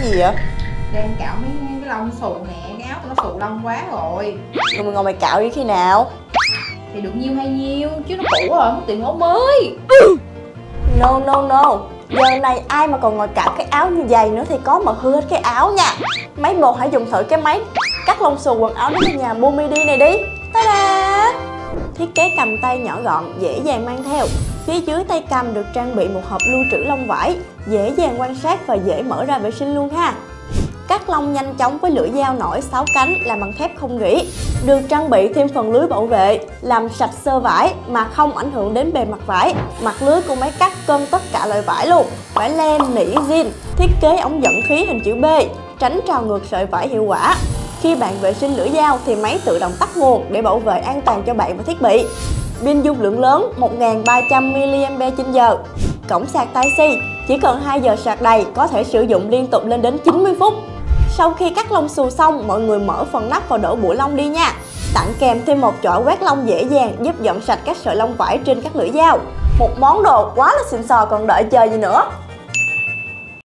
gì vậy? Đang cạo mấy cái lông xù nè, cái áo của nó xù lông quá rồi. Rồi mày ngồi mày cạo đi khi nào? Thì được nhiêu hay nhiêu, chứ nó cũ rồi, mất tiền áo mới. No no no, giờ này ai mà còn ngồi cạo cái áo như vậy nữa thì có mà hư hết cái áo nha. Mấy bồ hãy dùng thử cái máy cắt lông xù quần áo đến nhà Bumidi này đi. Ta-da! Thiết kế cầm tay nhỏ gọn, dễ dàng mang theo. Phía dưới tay cầm được trang bị một hộp lưu trữ lông vải, dễ dàng quan sát và dễ mở ra vệ sinh luôn ha. Cắt lông nhanh chóng với lưỡi dao nổi 6 cánh làm bằng thép không rỉ. Được trang bị thêm phần lưới bảo vệ, làm sạch xơ vải mà không ảnh hưởng đến bề mặt vải. Mặt lưới của máy cắt cân tất cả loại vải luôn, vải len, nỉ, jean. Thiết kế ống dẫn khí hình chữ B, tránh trào ngược sợi vải hiệu quả. Khi bạn vệ sinh lưỡi dao thì máy tự động tắt nguồn để bảo vệ an toàn cho bạn và thiết bị. Pin dung lượng lớn 1300 mAh. Cổng sạc Type-C, chỉ cần 2 giờ sạc đầy có thể sử dụng liên tục lên đến 90 phút. Sau khi cắt lông xù xong, mọi người mở phần nắp và đổ bụi lông đi nha. Tặng kèm thêm một chổi quét lông dễ dàng giúp dọn sạch các sợi lông vải trên các lưỡi dao. Một món đồ quá là xịn sò, còn đợi chờ gì nữa.